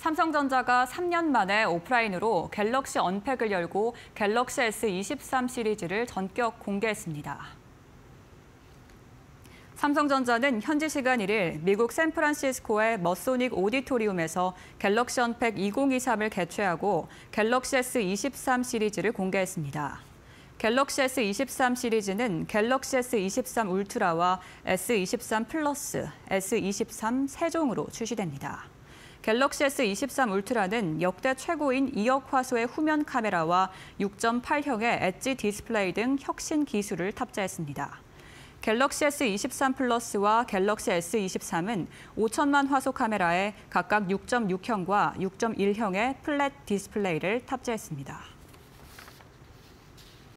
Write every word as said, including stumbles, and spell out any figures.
삼성전자가 삼 년 만에 오프라인으로 갤럭시 언팩을 열고 갤럭시 에스 이십삼 시리즈를 전격 공개했습니다. 삼성전자는 현지 시간 일 일 미국 샌프란시스코의 머소닉 오디토리움에서 갤럭시 언팩 이천이십삼을 개최하고 갤럭시 에스 이십삼 시리즈를 공개했습니다. 갤럭시 에스 이십삼 시리즈는 갤럭시 에스 이십삼 울트라와 에스 이십삼 플러스, 에스 이십삼 세종으로 출시됩니다. 갤럭시 에스 이십삼 울트라는 역대 최고인 이억 화소의 후면 카메라와 육 점 팔형의 엣지 디스플레이 등 혁신 기술을 탑재했습니다. 갤럭시 에스 이십삼 플러스와 갤럭시 에스 이십삼은 오천만 화소 카메라에 각각 육 점 육형과 육 점 일형의 플랫 디스플레이를 탑재했습니다.